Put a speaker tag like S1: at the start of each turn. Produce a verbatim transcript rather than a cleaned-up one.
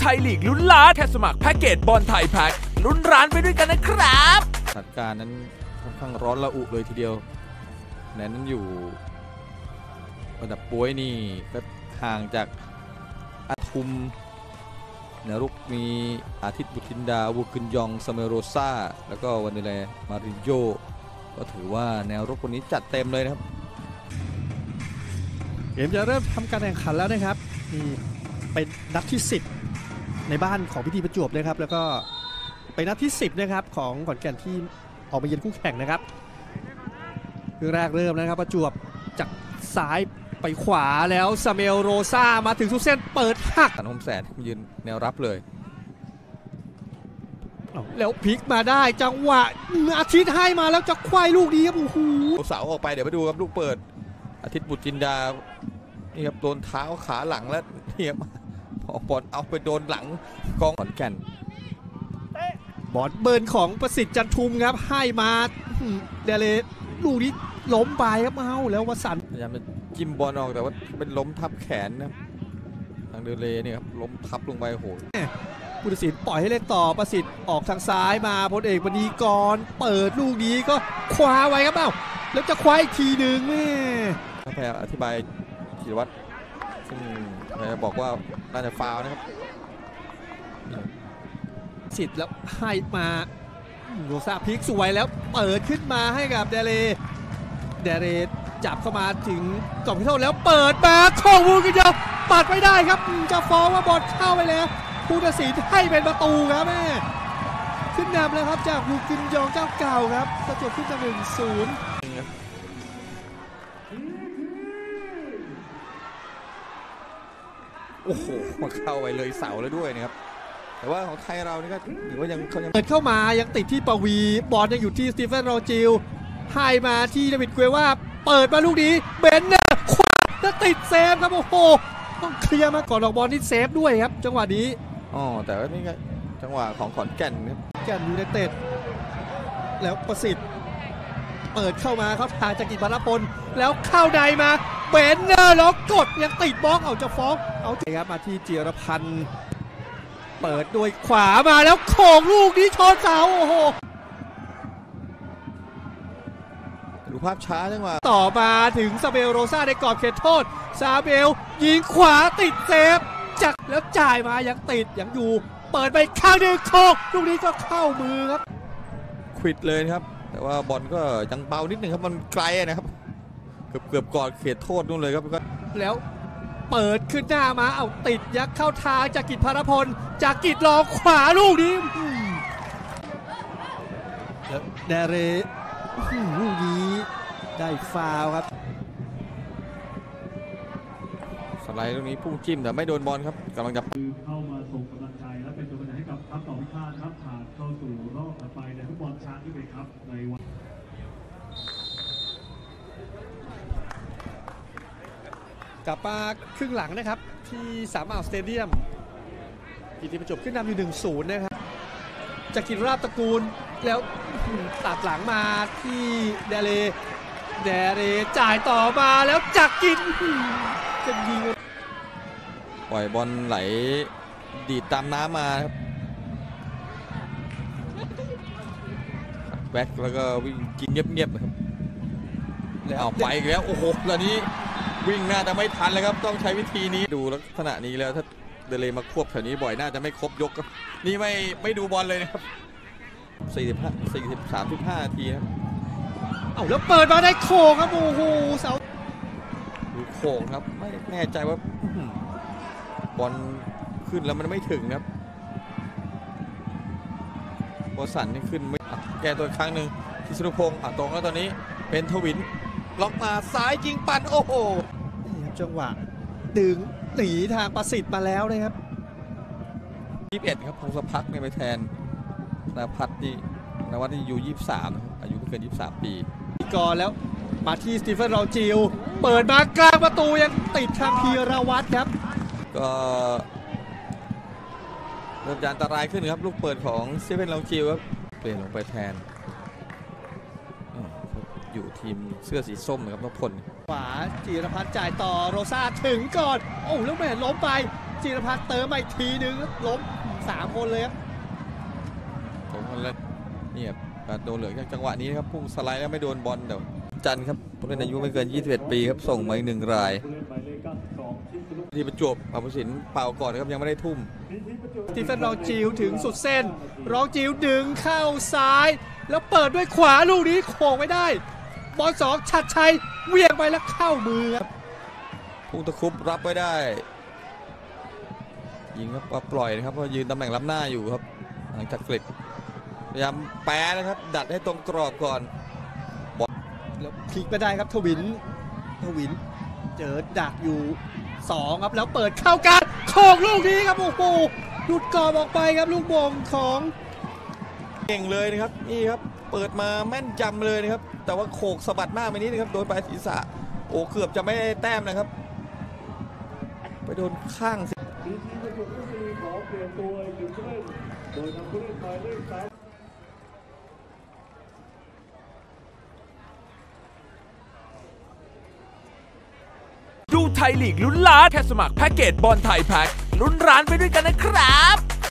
S1: ยลีกลุ้นล้านแค่สมัครแพ็กเกจบอลไทยแพ็กลุ้นร้านไปด้วยกันนะครับ
S2: สถานการณ์นั้นค่อนข้างร้อนระอุเลยทีเดียวแนนนั้นอยู่ระดับป่วยนี่ก็ห่างจากอาทุมแนวรุกมีอาทิตย์บุตินดาวูกินยองซาเมโรซาแล้วก็วันเดเลมาริโยก็ถือว่าแนวรุกคนนี้จัดเต็มเลยนะครับ
S3: เกมจะเริ่มทำการแข่งขันแล้วนะครับนี่เป็นนัดที่สิบในบ้านของพิธีประจวบนะครับแล้วก็เป็นนัดที่สิบนะครับของขอนแก่นที่ออกมาเยือนคู่แข่งนะครับคือแรกเริ่มนะครับประจวบจากซ้ายไปขวาแล้วซาเมลโรซามาถึงทุกเส้นเปิดหัก
S2: สันโฮมแสนยืนแนวรับเลย
S3: แล้วพลิกมาได้จังหวะอาทิตย์ให้มาแล้วจะควายลูกนี้ครับโอ้โห
S2: เสาออกไปเดี๋ยวไปดูครับลูกเปิดอาทิตย์บุตรจินดานี่ครับโดนเท้าขาหลังแล้วเทียบบอลเอาไปโดนหลังกองขอนแก่น
S3: บอลเบิร์นของประสิทธิ์จันทุมครับให้มาเดเลลูกนี้ล้มไปครับเอาแล้ววสันต์
S2: พยายามจะจิ้มบอลออกแต่ว่าเป็นล้มทับแขนนะทางเดเลนี่ครับล้มทับลงไปโห
S3: ผู้ตัดสินปล่อยให้เล่นต่อประสิทธิ์ออกทางซ้ายมาพลเอกมณีกรเปิดลูกนี้ก็คว้าไว้ครับเอ้าแล้วจะคว้าอีกทีหนึ่งแม่
S2: พยายามอธิบายธีรวัตรซึ่งพยายามบอกว่าน่าจะฟาวนะครับ
S3: สิทธิ์แล้วให้มาโรซาพลิกสวยแล้วเปิดขึ้นมาให้กับเดเลเดเลจับเข้ามาถึงกล่องพิโทษแล้วเปิดมาของวูกินยองปัดไม่ได้ครับจะฟ้องว่าบอลเข้าไปแล้วผู้ตัดสินให้เป็นประตูครับแม่ขึ้นนำแล้วครับจากวูกินยองเจ้าเก่าครับประจวบขึ้นจากหนึ่งศูนย์
S2: โอ้โหมาเข้าไปเลยเสาแล้วด้วยนะครับแต่ว่าของไทยเรานี่ก็ถือว่ายังเขายัง
S3: เปิดเข้ามายังติดที่ปวีบอลยังอยู่ที่สตีเฟนโรจิลให้มาที่เดวิดเกวว่าเปิดมาลูกนี้เบนเนอร์คว้าแล้วติดเซฟครับโอ้โหต้องเคลียร์มาก่อนออกบอลที่เซฟด้วยครับจังหวะนี้
S2: อ๋อแต่ว่านี่ก็จังหวะของขอนแก่นครับ
S3: แก่นยูไนเต็ดแล้วประสิทธิ์เปิดเข้ามาเขาทางจากกิจพลพลแล้วเข้าในมาเบนเนอร์แล้วกดยังติดบล็อกเอาจะฟ้องเอาใจครับมาที่เจียรพันธ์เปิดด้วยขวามาแล้วโค้งลูกนี้ชนเสาโอ้โห
S2: ดูภาพช้าจังหวะ
S3: ต่อมาถึงซาเบลโรซาในกรอบเขตโทษซาเบลยิงขวาติดเซฟจักแล้วจ่ายมายังติดยังอยู่เปิดไปข้างหนึ่งโค้งลูกนี้ก็เข้ามือครับ
S2: ควิดเลยครับแต่ว่าบอลก็ยังเบานิดนึงครับมันไกลนะครับเกือบเกือบกอดเขตโทษนู่นเลยครับก็
S3: แล้วเปิดขึ้นหน้ามาเอาติดยักเข้าทางจากกิจพารพลจากกิจลองขวาลูกนี้แล้วเดเรลูกนี้ได้ฟาวครับ
S2: สไลด์ลูกนี้พุ่งจิ้มแต่ไม่โดนบอลครับกำลังจะ
S4: เข้ามาส่งกำลังใจและเป็นกำลังใจให้กับทัพต่อพิฆาตครับผ่านเข้าสู่รอบต่อไปในฟุตบอลชาติที่เป็นครับในวัน
S3: กลับมาครึ่งหลังนะครับที่สามอ่าวสเตเดียมพิธีประจวบขึ้นนำอยู่ หนึ่งศูนย์ นะครับจากกิจราบตระกูลแล้วตัดหลังมาที่เดเลเดเลจ่ายต่อมาแล้วจากกิจจะยิง
S2: ปล่อยบอลไหลดีดตามน้ำมาครับแบ็คแล้วก็วิ่งกินเงียบๆครับแล้วเอาไปอีกแล้วโอ้โหตอนนี้วิ่งน่าจะไม่ทันเลยครับต้องใช้วิธีนี้ดูลักษณะนี้แล้วถ้าเดเลมาควบแถวนี้บ่อยน่าจะไม่ครบยกนี่ไม่ไม่ดูบอลเลยนะครับสี่สิบห้า สี่สิบ สามสิบห้านาทีครับ
S3: เอาแล้วเปิดมาได้โค้งครับโอ้โหเสา
S2: ดูโค้งครับไม่แน่ใจว่าบอลขึ้นแล้วมันไม่ถึงครับบอลสันนี่ขึ้นไม่แก้ตัวอีกครั้งหนึ่งที่สุรพงษ์ตรงแล้วตอนนี้เป็นทวินล็อกมาซ้ายยิงปั่นโอ้โห
S3: นี่ครับจังหวะดึงหนีทางประสิทธิ์มาแล้วนะครับ
S2: ยี่สิบเอ็ดครับพงศพักเนี่ยไปแทนนภัทรที่นวัดที่อยู่ยี่สิบสามอายุไม่เกินยี่สิบสามปี
S3: ก่อนแล้วมาที่สตีเฟนโรจิลเปิดมากลางประตูยังติดทางพีรวัตรครับ
S2: ก็เริ่มจะอันตรายขึ้นครับลูกเปิดของสตีเฟนโรจิลครับเปลี่ยนลงไปแทนอยู่ทีมเสื้อสีส้มนะครับนพพล
S3: ขวาจีรพัฒน์จ่ายต่อโรซาถึงก่อนโอ้แล้วแม่ล้มไปจิรพัฒน์เติมมาอีกทีนึงล้มสามคนเลยครับ
S2: สองคนแล้วนี่ครับการโดนเหลืองจากจังหวะนี้นะครับพุ่งสไลด์แล้วไม่โดนบอลเดี๋ยวจันครับผู้เล่นอายุไม่เกินยี่สิบเอ็ดปีครับส่งมาอีกหนึ่งรายที่ประจวบอภิสินเป่าก่อนนะครับยังไม่ได้ทุ่ม
S3: ทีเฟนรองจิวถึงสุดเส้นรองจิวดึงเข้าซ้าย แล้วเปิดด้วยขวาลูกนี้โขกไม่ได้บอลสองชัดชัยเวียงไปแล้วเข้ามือครับ
S2: พุ่งตะคุบรับไว้ได้ยิงครับก็ปล่อยนะครับเพราะยืนตำแหน่งรับหน้าอยู่ครับหลังจากกลิดพยายามแปะนะครับดัดให้ตรงกรอบก่อน
S3: แล้วพลิกไปได้ครับทวินทวินเจอดักอยู่สองครับแล้วเปิดเข้าการโขกลูกนี้ครับโอ้โหหลุดกรอบออกไปครับลูกบงของ
S2: เก่งเลยนะครับนี่ครับเปิดมาแม่นจำเลยนะครับแต่ว่าโขกสะบัดหน้าไปนิดนะครับโดนปลายศีรษะโอ้เกือบจะไม่ได้แต้มนะครับไปโดนข้าง
S4: ทีทีประจวบก็มีขอเปลี่ยนตัวหนึ่งผู้เล่นโดยทำผู้เล่นหมายเลขสาม
S1: ดูไทยลีกลุ้นล้านแค่สมัครแพ็กเกจบอลไทยแพ็กลุ้นร้านไปด้วยกันนะครับ